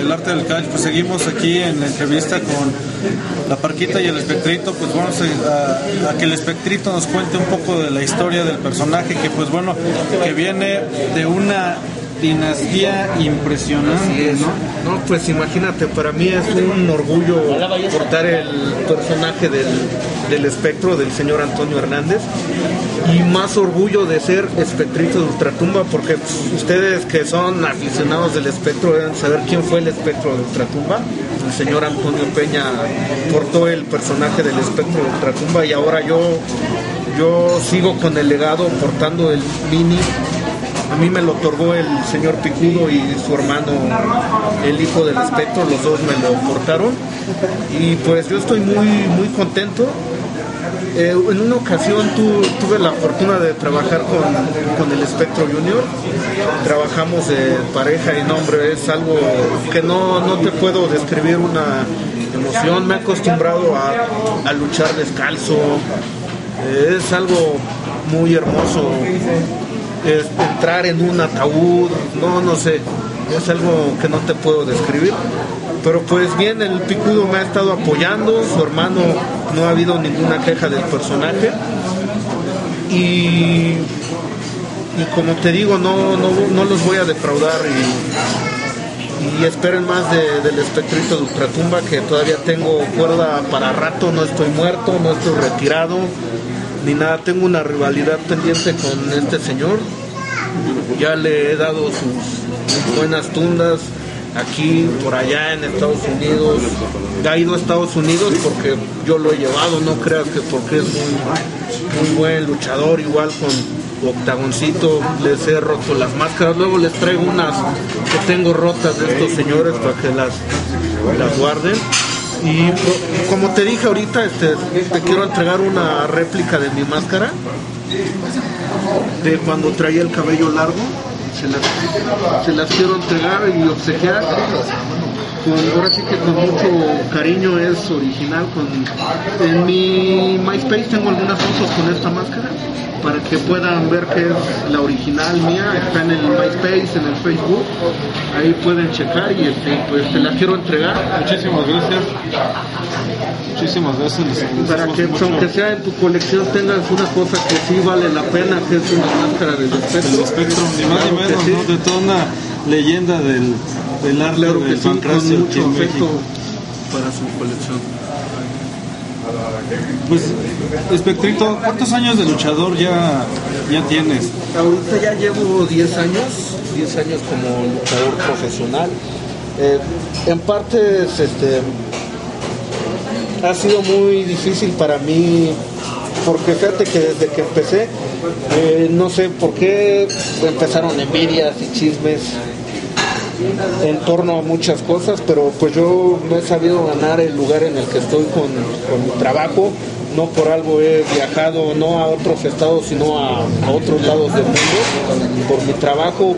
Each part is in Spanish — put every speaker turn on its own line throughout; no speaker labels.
del arte del catch, pues seguimos aquí en la entrevista con la Parquita y el Espectrito. Pues vamos a que el Espectrito nos cuente un poco de la historia del personaje, que pues bueno, que viene de una dinastía impresionante, ¿no?
No, pues imagínate, para mí es un orgullo portar el personaje del espectro del señor Antonio Hernández, y más orgullo de ser Espectrito de Ultratumba, porque pues, ustedes que son aficionados del espectro deben saber quién fue el espectro de Ultratumba. El señor Antonio Peña portó el personaje del espectro de Ultratumba, y ahora yo sigo con el legado portando el mini. A mí me lo otorgó el señor Picudo y su hermano, el hijo del espectro, los dos me lo portaron, y pues yo estoy muy contento. En una ocasión tuve la fortuna de trabajar con el Espectro Junior. Trabajamos de pareja, y no, hombre, es algo que no te puedo describir, una emoción. Me he acostumbrado a luchar descalzo, es algo muy hermoso. Entrar en un ataúd, no sé, es algo que no te puedo describir. Pero pues bien, el Picudo me ha estado apoyando, su hermano, no ha habido ninguna queja del personaje, y como te digo, no los voy a defraudar, y esperen más del Espectrito de Ultratumba, que todavía tengo cuerda para rato, no estoy muerto, no estoy retirado ni nada. Tengo una rivalidad pendiente con este señor, ya le he dado sus buenas tundas aquí, por allá en Estados Unidos. Ha ido a Estados Unidos porque yo lo he llevado, no creas que porque es muy buen luchador. Igual con Octagoncito les he roto las máscaras, luego les traigo unas que tengo rotas de estos señores para que las guarden. Y como te dije ahorita, te quiero entregar una réplica de mi máscara, de cuando traía el cabello largo. Se las quiero entregar y obsequiar. Ahora sí que con mucho cariño, es original. En mi MySpace tengo algunas fotos con esta máscara, para que puedan ver que es la original mía. Está en el MySpace, en el Facebook, ahí pueden checar, y pues te la quiero entregar.
Muchísimas gracias.
Para que aunque sea en tu colección tengas una cosa que sí vale la pena, que es una máscara del espectro.
El espectro, ni más ni menos, sí, ¿no? De toda una leyenda del arte,
claro,
del
sí,
pancracio,
con mucho afecto
México,
para su colección.
Pues, Espectrito, ¿cuántos años de luchador ya tienes?
Ahorita ya llevo 10 años como luchador profesional. En parte ha sido muy difícil para mí, porque fíjate que desde que empecé, no sé por qué empezaron envidias y chismes en torno a muchas cosas, pero pues yo me he sabido ganar el lugar en el que estoy con mi trabajo. No por algo he viajado, no a otros estados, sino a otros lados del mundo por mi trabajo.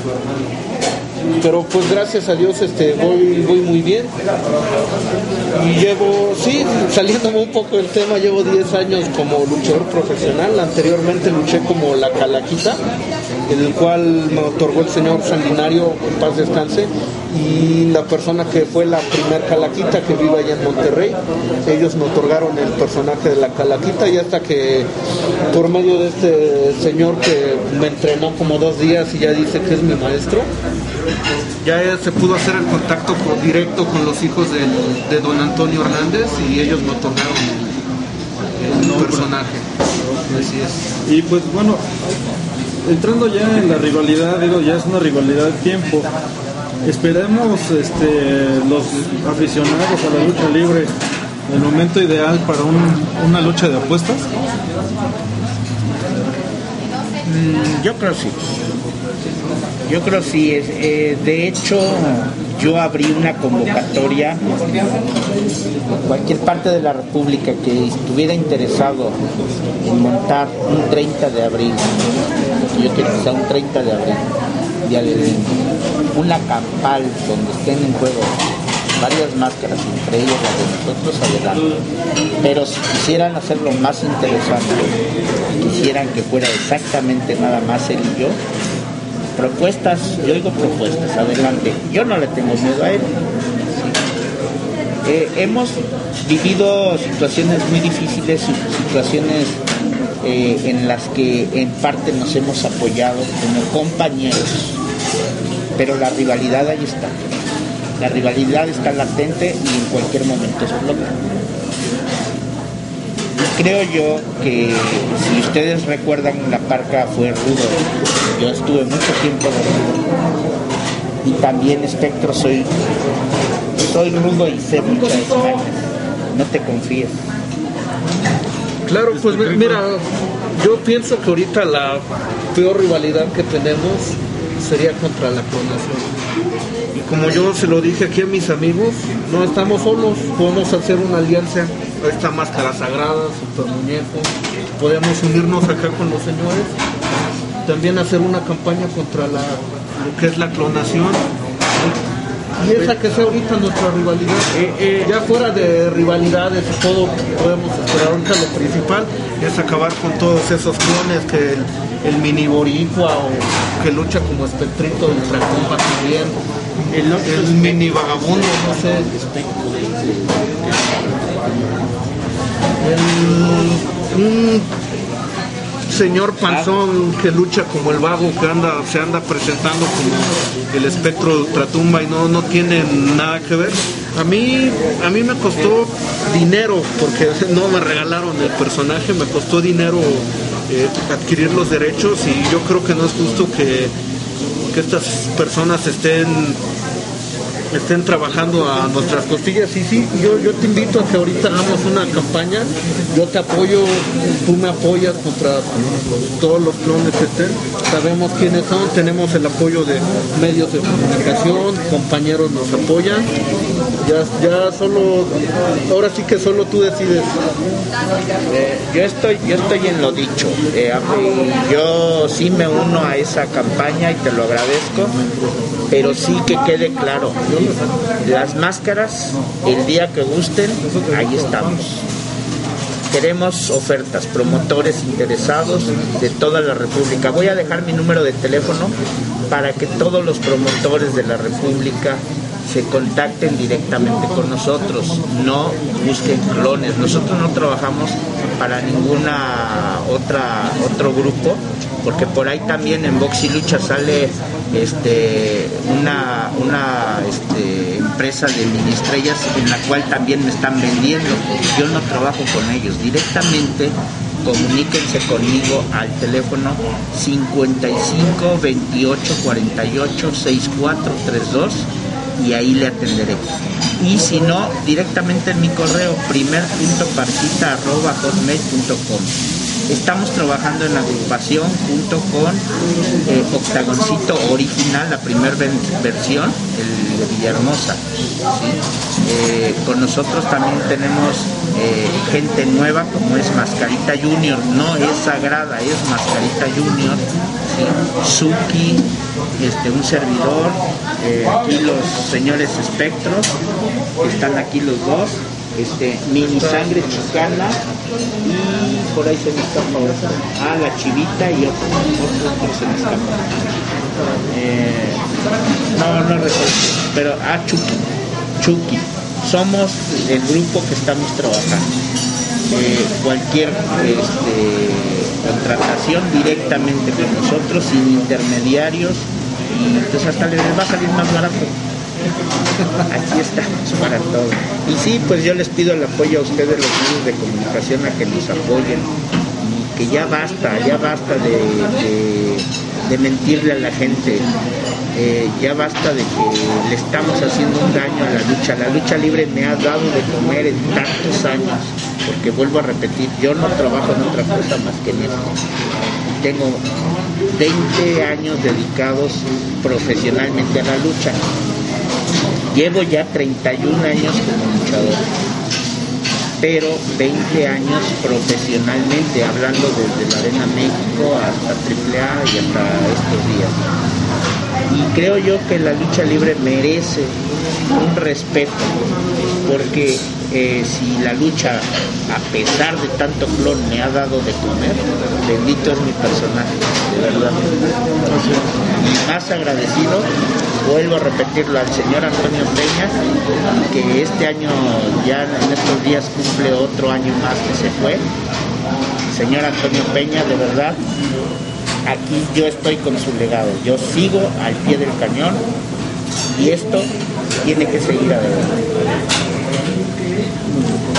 Pero pues gracias a Dios voy muy bien, y llevo, sí, saliéndome un poco del tema, llevo 10 años como luchador profesional. Anteriormente luché como la Calaquita, en el cual me otorgó el señor Sanguinario, en paz descanse, y la persona que fue la primer Calaquita, que vive allá en Monterrey. Ellos me otorgaron el personaje de la Calaquita, y hasta que por medio de este señor que me entrenó como 2 días y ya dice que es mi maestro, ya se pudo hacer el contacto directo con los hijos de don Antonio Hernández, y ellos me otorgaron el personaje. Así es.
Y pues bueno, entrando ya en la rivalidad, ya es una rivalidad de tiempo. Esperemos los aficionados a la lucha libre el momento ideal para una lucha de apuestas.
Yo creo sí. De hecho, yo abrí una convocatoria. Cualquier parte de la República que estuviera interesado en montar un 30 de abril, yo quiero que sea un 30 de abril, Día del Niño, una campal donde estén en juego varias máscaras, entre ellas las de nosotros, adelante. Pero si quisieran hacerlo más interesante, quisieran que fuera exactamente nada más él y yo, Propuestas, yo oigo propuestas, adelante. Yo no le tengo miedo a él. Hemos vivido situaciones muy difíciles, situaciones en las que en parte nos hemos apoyado como compañeros, pero la rivalidad ahí está. La rivalidad está latente y en cualquier momento explota. Creo yo que si ustedes recuerdan, La Parca fue rudo. Yo estuve mucho tiempo de rudo. Y también Espectro soy rudo y sé muchas mañas. No te confíes.
Claro, pues mira, yo pienso que ahorita la peor rivalidad que tenemos sería contra la clonación. Y como yo se lo dije aquí a mis amigos, no estamos solos, podemos hacer una alianza. Esta Máscara Sagrada, Super Muñeco, podemos unirnos acá con los señores, también hacer una campaña contra lo que es la clonación. Y esa que sea ahorita nuestra rivalidad. Ya fuera de rivalidades y todo podemos esperar. Ahorita lo principal es acabar con todos esos clones, que el mini boricua o que lucha como Espectrito de Ultratumba también, el mini vagabundo, no sé, un señor panzón que lucha como el vago, que se anda presentando como el Espectro de Ultratumba y no tiene nada que ver. A mí me costó dinero, porque no me regalaron el personaje, me costó dinero adquirir los derechos, y yo creo que no es justo que estas personas estén trabajando a nuestras costillas. Y sí, yo te invito a que ahorita hagamos una campaña. Yo te apoyo, tú me apoyas contra todos los clones que estén. Sabemos quiénes son, tenemos el apoyo de medios de comunicación, compañeros nos apoyan. Ya solo, ahora sí que solo tú decides.
Yo estoy en lo dicho. Yo sí me uno a esa campaña y te lo agradezco, pero sí que quede claro, las máscaras, el día que gusten, ahí estamos. Queremos ofertas, promotores interesados de toda la República. Voy a dejar mi número de teléfono para que todos los promotores de la República se contacten directamente con nosotros, no busquen clones. Nosotros no trabajamos para ninguna otro grupo, porque por ahí también en Box y Lucha sale una empresa de mini estrellas en la cual también me están vendiendo. Yo no trabajo con ellos directamente. Comuníquense conmigo al teléfono 55 28 48 6432 y ahí le atenderé. Y si no, directamente en mi correo primer.parquita@hotmail.com. Estamos trabajando en la agrupación junto con Octagoncito Original, la primera versión, el de Villahermosa, ¿sí? Con nosotros también tenemos gente nueva, como es Mascarita Junior, no es Sagrada, es Mascarita Junior, ¿sí? Suki, un servidor, aquí los señores Espectros, están aquí los dos, Mini Sangre Chicana, y por ahí se me escapa otra, la Chivita y otro se me escapa, no recuerdo, pero Chucky, somos el grupo que estamos trabajando. Cualquier contratación directamente con nosotros, sin intermediarios, y entonces hasta les va a salir más barato. Aquí estamos para todo. Y sí, pues yo les pido el apoyo a ustedes, los medios de comunicación, a que nos apoyen, y que ya basta de mentirle a la gente. Ya basta de que le estamos haciendo un daño a la lucha. La lucha libre me ha dado de comer en tantos años, porque vuelvo a repetir, yo no trabajo en otra cosa más que en esto. Tengo 20 años dedicados profesionalmente a la lucha. Llevo ya 31 años como luchador, pero 20 años profesionalmente, hablando desde la Arena México hasta AAA y hasta estos días. Y creo yo que la lucha libre merece un respeto, porque si la lucha, a pesar de tanto clon, me ha dado de comer, bendito es mi personaje, de verdad. más agradecido, vuelvo a repetirlo, al señor Antonio Peña, que este año, ya en estos días cumple otro año más que se fue. Señor Antonio Peña, de verdad, aquí yo estoy con su legado, yo sigo al pie del cañón y esto tiene que seguir adelante.